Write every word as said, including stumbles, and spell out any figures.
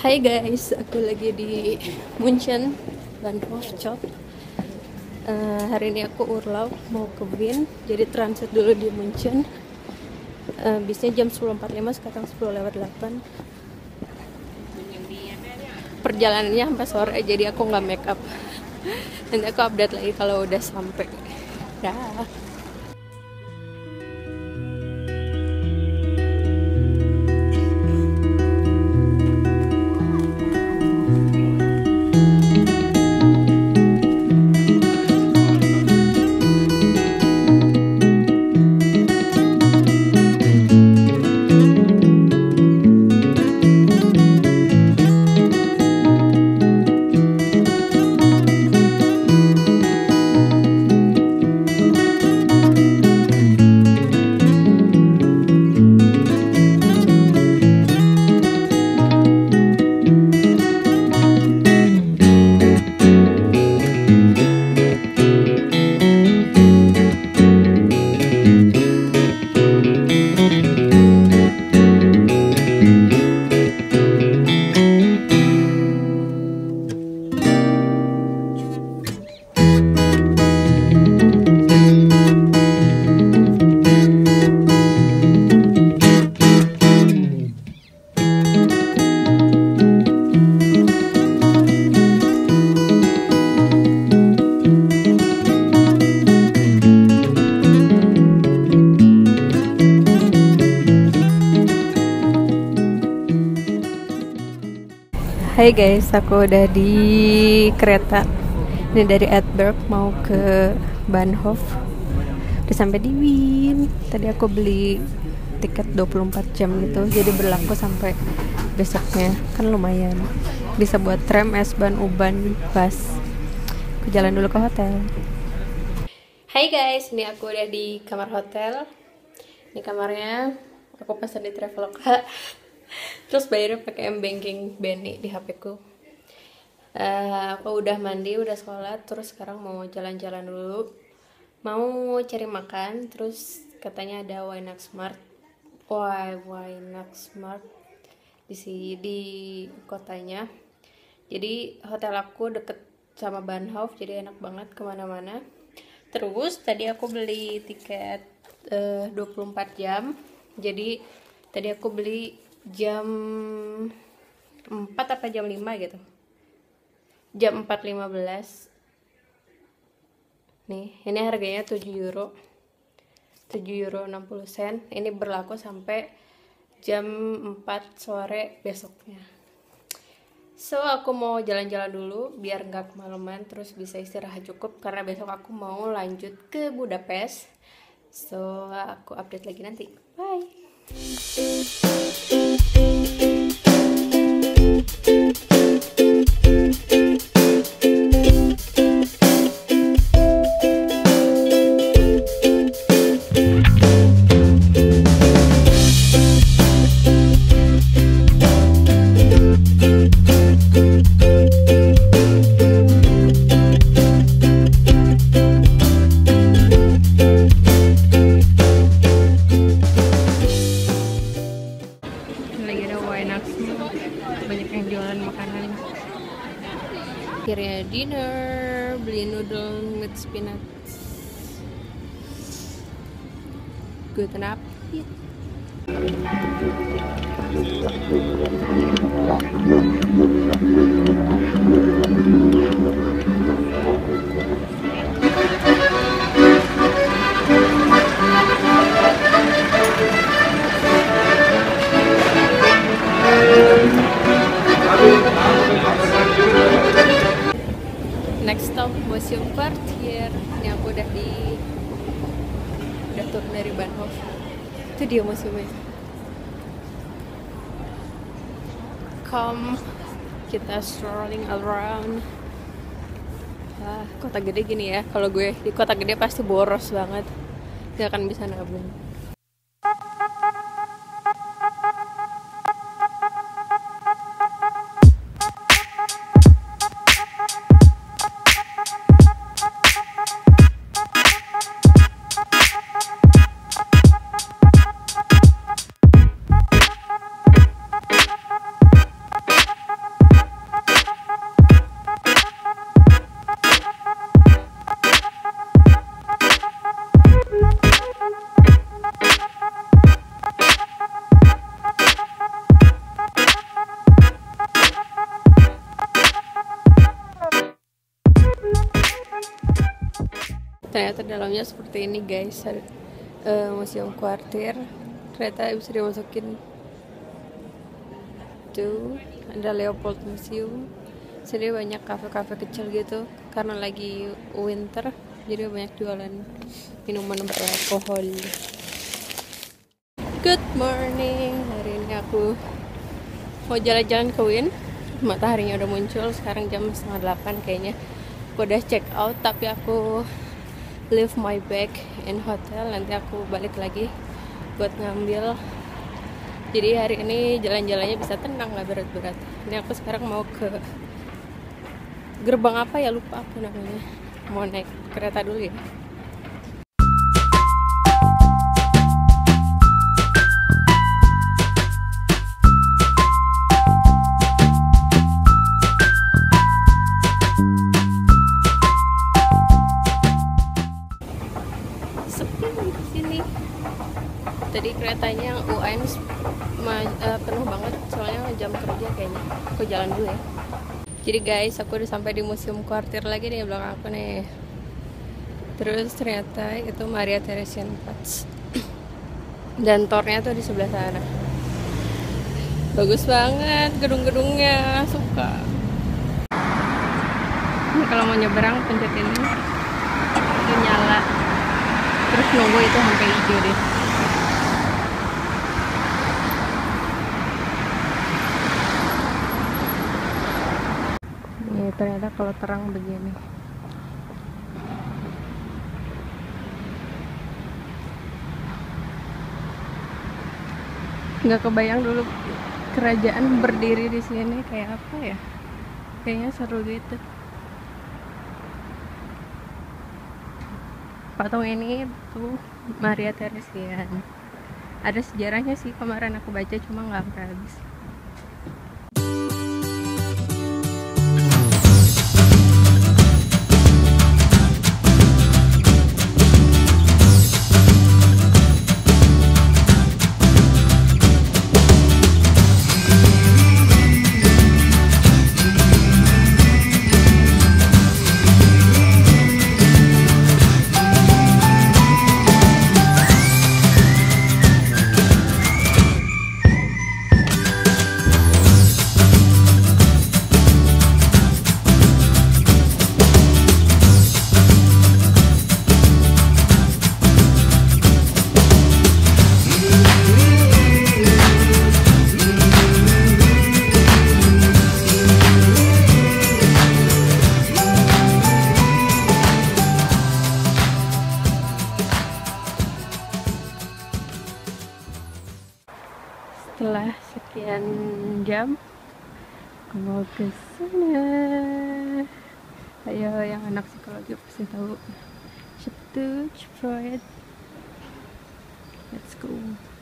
Hai guys, aku lagi di München, Bahnhof Zoo. Uh, hari ini aku urlaub mau ke Wien, jadi transit dulu di München. Uh, bisnya jam sepuluh empat puluh lima, sekarang sepuluh lewat delapan. Perjalanannya sampai sore, jadi aku nggak make up. Nanti aku update lagi kalau udah sampai. Dah. Hai guys, aku udah di kereta. Ini dari Edberg mau ke Bahnhof. Udah sampai di Wien. Tadi aku beli tiket dua puluh empat jam gitu, jadi berlaku sampai besoknya. Kan lumayan. Bisa buat tram, S-Bahn, U-Bahn, bus. Aku jalan dulu ke hotel. Hai guys, ini aku udah di kamar hotel. Ini kamarnya. Aku pesan di Traveloka. Terus bayarnya pakai m-banking B N I di H P ku. Uh, aku udah mandi, udah sholat, terus sekarang mau jalan-jalan dulu. Mau cari makan, terus katanya ada Weihnachtsmarkt. Why Weihnachtsmarkt di sini di kotanya. Jadi hotel aku deket sama Bahnhof, jadi enak banget kemana-mana. Terus tadi aku beli tiket uh, dua puluh empat jam. Jadi tadi aku beli jam empat apa jam lima gitu, jam empat lima belas. Nih, ini harganya tujuh euro tujuh euro enam puluh sen. Ini berlaku sampai jam empat sore besoknya. So aku mau jalan-jalan dulu biar nggak kemalaman, terus bisa istirahat cukup karena besok aku mau lanjut ke Budapest. So aku update lagi nanti. Bye. Banyak yang jualan makanan. Akhirnya dinner, beli noodle with spinach. Guten Appetit. Next stop Museum Quartier. Ini aku udah di udah turun dari Bahnhof. Itu dia museumnya. Come, kita strolling around. Ah, kota gede gini ya. Kalau gue di kota gede pasti boros banget. Gak akan bisa nabung. Ternyata dalamnya seperti ini guys. Ada, uh, museum kuartir. Ternyata bisa dimasukin. Tuh ada Leopold Museum. Sini banyak kafe-kafe kecil gitu karena lagi winter, jadi banyak jualan minuman beralkohol. Good morning, hari ini aku mau jalan-jalan ke Wien. Mataharinya udah muncul, sekarang jam setengah delapan kayaknya. Aku udah check out, tapi aku leave my bag in hotel. Nanti aku balik lagi buat ngambil. Jadi hari ini jalan-jalannya bisa tenang, gak berat-berat. Ini aku sekarang mau ke gerbang apa ya, lupa aku namanya. Mau naik kereta dulu ya. Sepi di sini. Tadi keretanya U N uh, penuh banget, soalnya jam kerja kayaknya. Aku jalan dulu ya. Jadi guys, aku udah sampai di museum kuartir lagi nih belakang aku nih. Terus ternyata itu Maria Theresienplatz. Dan tornya tuh di sebelah sana. Bagus banget gedung-gedungnya, suka. Ini kalau mau nyeberang pencet ini, itu nyala. Terus nunggu itu sampai hijau deh. Nih, ternyata kalau terang begini. Nggak kebayang dulu kerajaan berdiri di sini kayak apa ya? Kayaknya seru gitu. Patung ini tuh Maria Theresian. Ada sejarahnya sih, kemarin aku baca cuma nggak sampai habis. Setelah sekian jam aku mau ke sana. Ayo, yang anak psikologi pasti tahu. Shiftu, Freud. Let's go.